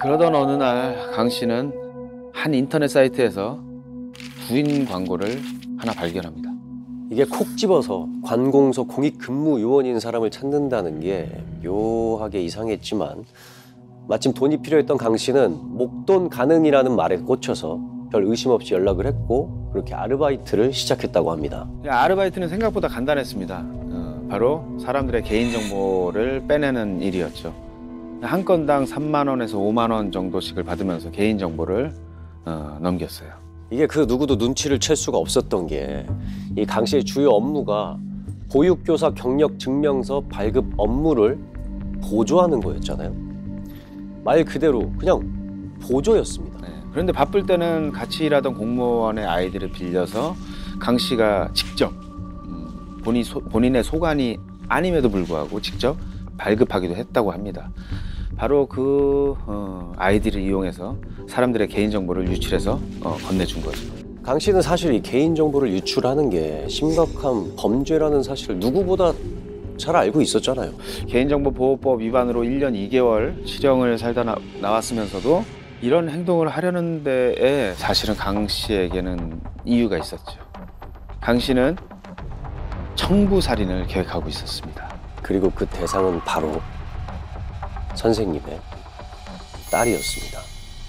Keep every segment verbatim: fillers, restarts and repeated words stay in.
그러던 어느 날 강 씨는 한 인터넷 사이트에서 구인 광고를 하나 발견합니다. 이게 콕 집어서 관공서 공익 근무 요원인 사람을 찾는다는 게 묘하게 이상했지만 마침 돈이 필요했던 강 씨는 목돈 가능이라는 말에 꽂혀서 별 의심 없이 연락을 했고 그렇게 아르바이트를 시작했다고 합니다. 아르바이트는 생각보다 간단했습니다. 어, 바로 사람들의 개인정보를 빼내는 일이었죠. 한 건당 삼만 원에서 오만 원 정도씩을 받으면서 개인정보를 어, 넘겼어요. 이게 그 누구도 눈치를 챌 수가 없었던 게 이 강 씨의 주요 업무가 보육교사 경력 증명서 발급 업무를 보조하는 거였잖아요. 말 그대로 그냥 보조였습니다. 네. 그런데 바쁠 때는 같이 일하던 공무원의 아이들을 빌려서 강 씨가 직접 음, 본인 소, 본인의 소관이 아님에도 불구하고 직접 발급하기도 했다고 합니다. 바로 그 어, 아이디를 이용해서 사람들의 개인정보를 유출해서 어, 건네준 거죠. 강 씨는 사실 이 개인정보를 유출하는 게 심각한 범죄라는 사실을 누구보다 잘 알고 있었잖아요. 개인정보보호법 위반으로 일 년 이 개월 실형을 살다 나, 나왔으면서도 이런 행동을 하려는 데에 사실은 강 씨에게는 이유가 있었죠. 강 씨는 청부살인을 계획하고 있었습니다. 그리고 그 대상은 바로 선생님의 딸이었습니다.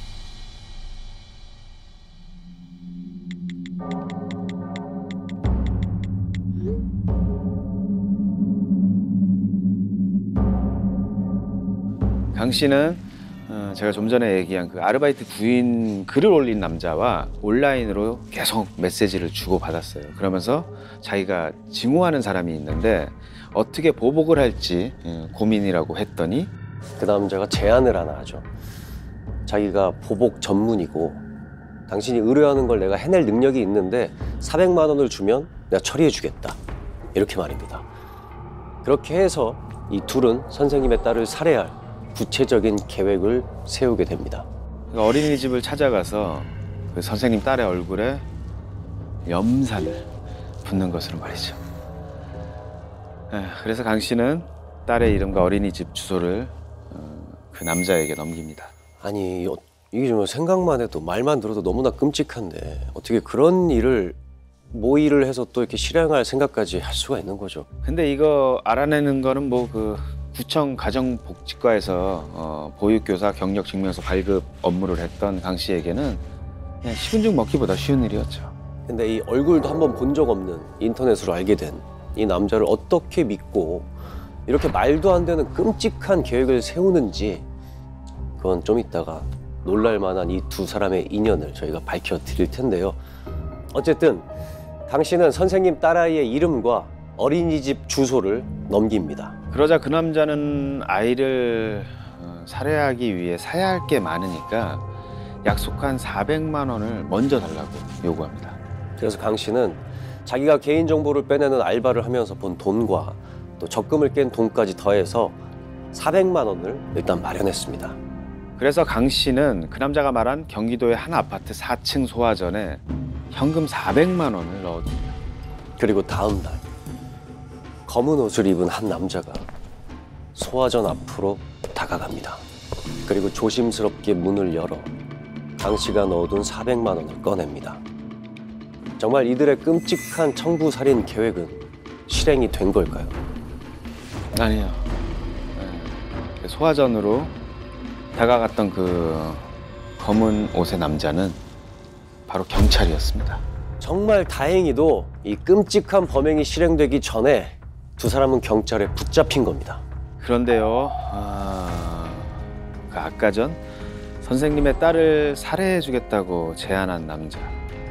강 씨는 어, 제가 좀 전에 얘기한 그 아르바이트 구인 글을 올린 남자와 온라인으로 계속 메시지를 주고받았어요. 그러면서 자기가 증오하는 사람이 있는데 어떻게 보복을 할지 고민이라고 했더니 그 남자가 제안을 하나 하죠. 자기가 보복 전문이고 당신이 의뢰하는 걸 내가 해낼 능력이 있는데 사백만 원을 주면 내가 처리해 주겠다. 이렇게 말입니다. 그렇게 해서 이 둘은 선생님의 딸을 살해할 구체적인 계획을 세우게 됩니다. 어린이집을 찾아가서 그 선생님 딸의 얼굴에 염산을 붓는 것으로 말이죠. 그래서 강 씨는 딸의 이름과 어린이집 주소를 그 남자에게 넘깁니다. 아니 이게 좀 생각만 해도 말만 들어도 너무나 끔찍한데 어떻게 그런 일을 모의를 해서 또 이렇게 실행할 생각까지 할 수가 있는 거죠. 근데 이거 알아내는 거는 뭐 그 구청 가정복지과에서 어, 보육교사 경력증명서 발급 업무를 했던 강 씨에게는 그냥 식은 죽 먹기보다 쉬운 일이었죠. 근데 이 얼굴도 한번 본 적 없는 인터넷으로 알게 된 이 남자를 어떻게 믿고 이렇게 말도 안 되는 끔찍한 계획을 세우는지 그건 좀 이따가 놀랄 만한 이 두 사람의 인연을 저희가 밝혀드릴 텐데요. 어쨌든 강 씨는 선생님 딸아이의 이름과 어린이집 주소를 넘깁니다. 그러자 그 남자는 아이를 살해하기 위해 사야 할 게 많으니까 약속한 사백만 원을 먼저 달라고 요구합니다. 그래서 강 씨는 자기가 개인정보를 빼내는 알바를 하면서 번 돈과 또 적금을 깬 돈까지 더해서 사백만 원을 일단 마련했습니다. 그래서 강 씨는 그 남자가 말한 경기도의 한 아파트 사 층 소화전에 현금 사백만 원을 넣어둡니다. 그리고 다음 날 검은 옷을 입은 한 남자가 소화전 앞으로 다가갑니다. 그리고 조심스럽게 문을 열어 강 씨가 넣어둔 사백만 원을 꺼냅니다. 정말 이들의 끔찍한 청부살인 계획은 실행이 된 걸까요? 아니요. 네. 소화전으로 다가갔던 그 검은 옷의 남자는 바로 경찰이었습니다. 정말 다행히도 이 끔찍한 범행이 실행되기 전에 두 사람은 경찰에 붙잡힌 겁니다. 그런데요, 아... 그 아까 전 선생님의 딸을 살해해주겠다고 제안한 남자.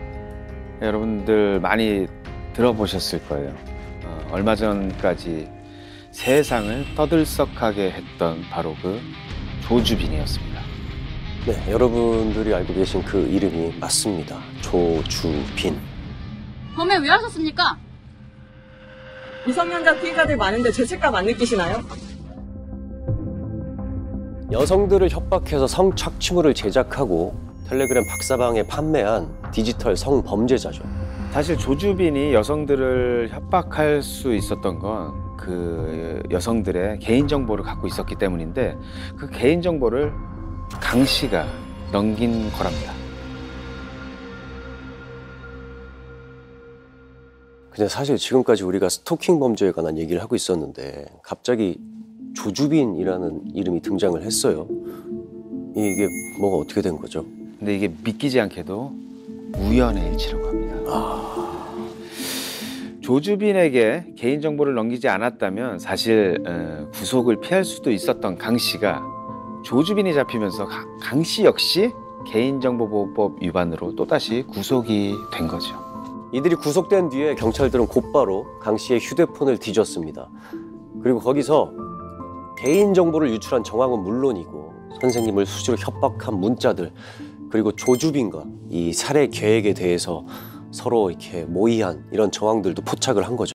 여러분들 많이 들어보셨을 거예요. 어, 얼마 전까지 세상을 떠들썩하게 했던 바로 그 조주빈이었습니다. 네, 여러분들이 알고 계신 그 이름이 맞습니다. 조주빈. 범행 왜 하셨습니까? 미성년자 피해자들 많은데 죄책감 안 느끼시나요? 여성들을 협박해서 성착취물을 제작하고 텔레그램 박사방에 판매한 디지털 성범죄자죠. 사실 조주빈이 여성들을 협박할 수 있었던 건 그 여성들의 개인정보를 갖고 있었기 때문인데 그 개인정보를 강 씨가 넘긴 거랍니다. 근데 사실 지금까지 우리가 스토킹 범죄에 관한 얘기를 하고 있었는데 갑자기 조주빈이라는 이름이 등장을 했어요. 이게 뭐가 어떻게 된 거죠? 근데 이게 믿기지 않게도 우연의 일치라고 합니다. 조주빈에게 개인정보를 넘기지 않았다면 사실 어, 구속을 피할 수도 있었던 강 씨가 조주빈이 잡히면서 강 씨 역시 개인정보보호법 위반으로 또다시 구속이 된 거죠. 이들이 구속된 뒤에 경찰들은 곧바로 강 씨의 휴대폰을 뒤졌습니다. 그리고 거기서 개인정보를 유출한 정황은 물론이고 선생님을 수시로 협박한 문자들, 그리고 조주빈과 이 살해 계획에 대해서 서로 이렇게 모의한 이런 정황들도 포착을 한 거죠.